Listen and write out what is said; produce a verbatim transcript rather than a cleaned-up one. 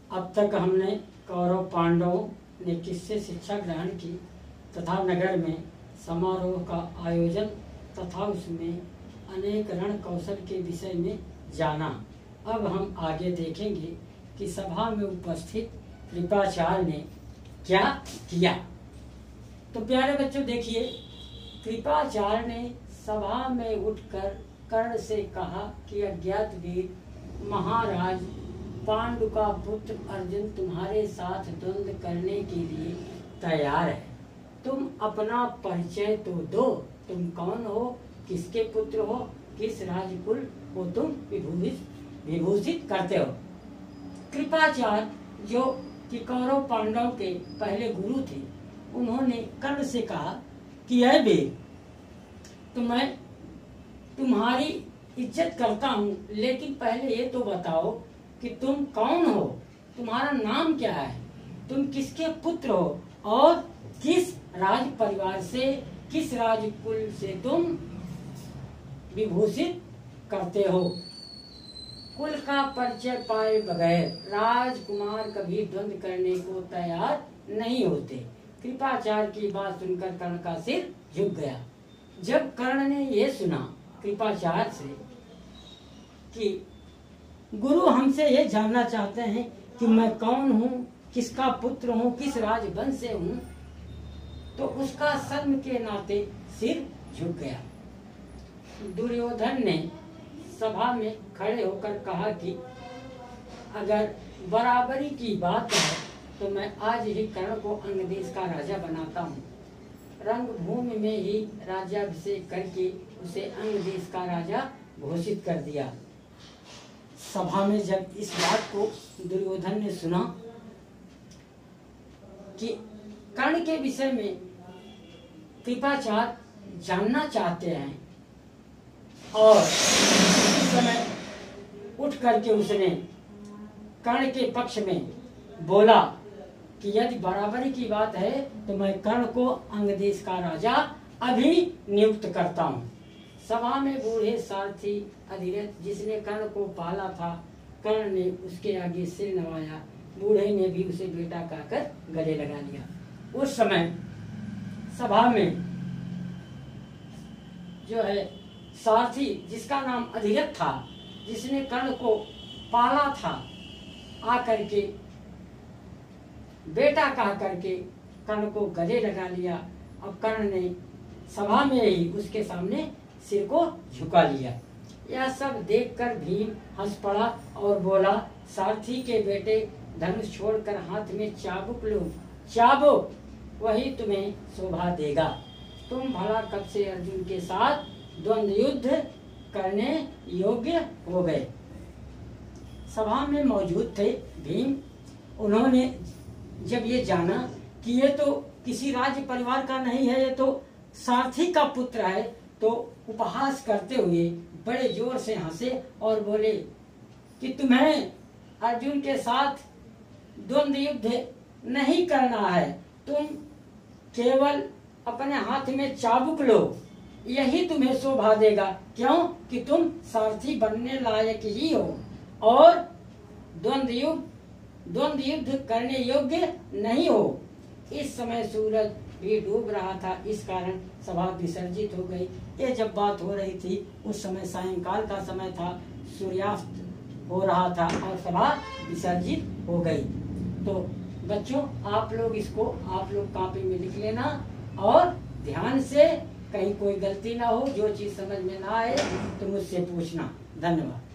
अब तक हमने कौरव पांडवों ने किससे शिक्षा ग्रहण की तथा नगर में समारोह का आयोजन तथा उसमें अनेक रण कौशल के विषय में जाना। अब हम आगे देखेंगे कि सभा में उपस्थित कृपाचार्य ने क्या किया। तो प्यारे बच्चों देखिए, कृपाचार्य ने सभा में उठकर कर्ण से कहा कि अज्ञात वीर महाराज, पांडु का पुत्र अर्जुन तुम्हारे साथ द्वंद्व करने के लिए तैयार है। तुम अपना परिचय तो दो, तुम कौन हो, किसके पुत्र हो, किस राजकुल को तुम विभूषित विभूषित करते हो। कृपाचार्य जो कि कौरव पांडव के पहले गुरु थे, उन्होंने कर्ण से कहा कि अय वीर, तो मैं तुम्हारी इज्जत करता हूँ, लेकिन पहले ये तो बताओ कि तुम कौन हो, तुम्हारा नाम क्या है, तुम किसके पुत्र हो और किस राज परिवार से, किस राजकुल से तुम विभूषित करते हो। कुल का परिचय पाए बगैर राजकुमार कभी द्वंद्व करने को तैयार नहीं होते। कृपाचार्य की बात सुनकर कर्ण का सिर झुक गया। जब कर्ण ने यह सुना कृपाचार्य से कि गुरु हमसे ये जानना चाहते हैं कि मैं कौन हूँ, किसका पुत्र हूँ, किस राजवंश से हूँ, तो उसका शर्म के नाते सिर झुक गया। दुर्योधन ने सभा में खड़े होकर कहा कि अगर बराबरी की बात है तो मैं आज ही कर्ण को अंग देश का राजा बनाता हूँ। रंगभूमि में ही राज्याभिषेक करके उसे अंग देश का राजा घोषित कर दिया। सभा में जब इस बात को दुर्योधन ने सुना कि कर्ण के विषय में कृपाचार्य जानना चाहते हैं, और इस समय उठ करके उसने कर्ण के पक्ष में बोला कि यदि बराबरी की बात है तो मैं कर्ण को अंग देश का राजा अभी नियुक्त करता हूँ। सभा में बूढ़े सारथी अधिरथ जिसने कर्ण को पाला था, कर्ण ने उसके आगे सिर नवाया। बूढ़े ने भी उसे बेटा कहकर गले लगा लिया। उस समय सभा में जो है सारथी जिसका नाम अधिरथ था, जिसने कर्ण को पाला था, आकर के बेटा कह करके कर्ण को गले लगा लिया। अब कर्ण ने सभा में ही उसके सामने सिर को झुका लिया। यह सब देखकर भीम हंस पड़ा और बोला, सारथी के बेटे, धनुष छोड़कर हाथ में चाबुक लो, चाबुक वही तुम्हें शोभा देगा। तुम भला कब से अर्जुन के साथ द्वंद्व युद्ध करने योग्य हो गए। सभा में मौजूद थे भीम। उन्होंने जब ये जाना कि ये तो किसी राज्य परिवार का नहीं है, ये तो सारथी का पुत्र है, तो उपहास करते हुए बड़े जोर से हंसे और बोले कि तुम्हें अर्जुन के साथ द्वंद्व युद्ध नहीं करना है, तुम केवल अपने हाथ में चाबुक लो, यही तुम्हें शोभा देगा। क्यों कि तुम सारथी बनने लायक ही हो और द्वंद्व युद्ध द्वंद्व युद्ध करने योग्य नहीं हो। इस समय सूरज भी डूब रहा था, इस कारण सभा विसर्जित हो गई। ये जब बात हो रही थी उस समय सायंकाल का समय था, सूर्यास्त हो रहा था और सभा विसर्जित हो गई। तो बच्चों, आप लोग इसको आप लोग कॉपी में लिख लेना और ध्यान से, कहीं कोई गलती ना हो, जो चीज समझ में ना आए तो मुझसे पूछना। धन्यवाद।